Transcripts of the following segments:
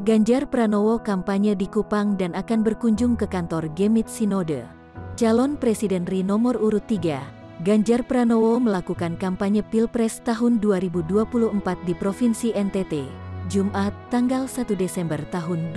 Ganjar Pranowo kampanye di Kupang dan akan berkunjung ke kantor Gemit Sinode. Calon Presiden RI nomor urut 3, Ganjar Pranowo melakukan kampanye Pilpres tahun 2024 di Provinsi NTT, Jumat, tanggal 1 Desember tahun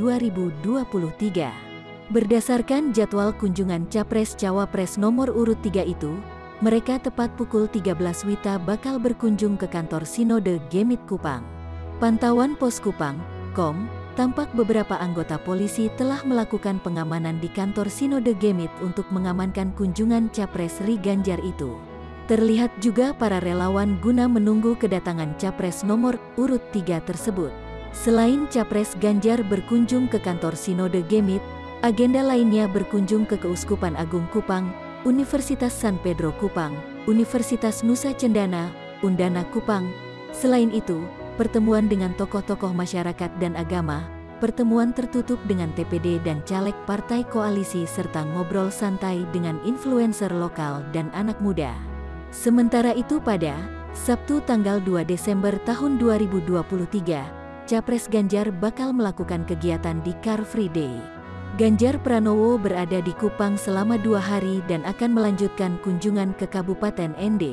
2023. Berdasarkan jadwal kunjungan Capres-Cawapres nomor urut 3 itu, mereka tepat pukul 13 WITA bakal berkunjung ke kantor Sinode Gemit Kupang. Pantauan Pos Kupang, tampak beberapa anggota polisi telah melakukan pengamanan di kantor Sinode Gemit untuk mengamankan kunjungan Capres RI Ganjar itu. Terlihat juga para relawan guna menunggu kedatangan Capres nomor urut 3 tersebut. Selain Capres Ganjar berkunjung ke kantor Sinode Gemit, agenda lainnya berkunjung ke Keuskupan Agung Kupang, Universitas San Pedro Kupang, Universitas Nusa Cendana, Undana Kupang. Selain itu, pertemuan dengan tokoh-tokoh masyarakat dan agama, pertemuan tertutup dengan TPD dan caleg partai koalisi serta ngobrol santai dengan influencer lokal dan anak muda. Sementara itu pada Sabtu tanggal 2 Desember tahun 2023, Capres Ganjar bakal melakukan kegiatan di Car Free Day. Ganjar Pranowo berada di Kupang selama 2 hari dan akan melanjutkan kunjungan ke Kabupaten ND.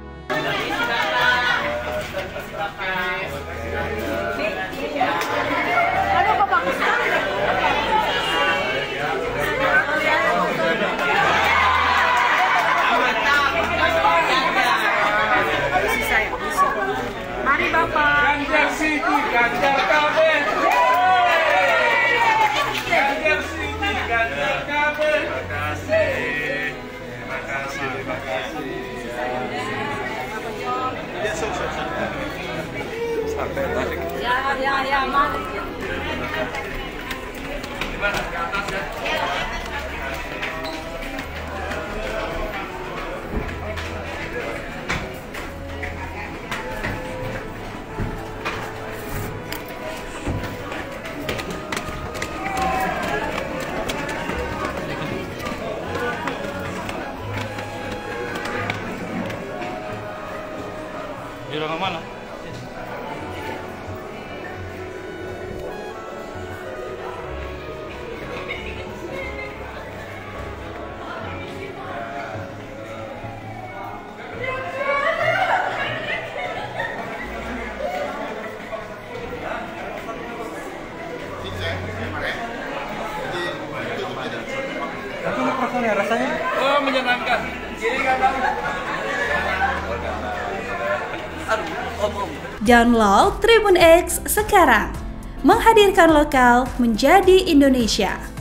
Mari Bapak. Ganjar Siti, Ganjar kabeh. Ganjar Siti, Ganjar kabeh. Terima kasih. Ya, sampai balik. Ya, mari. Gimana? Ke atas ya? Jual ke mana? Rasanya? Oh, menyenangkan. Jadi kadang. Download Tribun X sekarang, menghadirkan lokal menjadi Indonesia.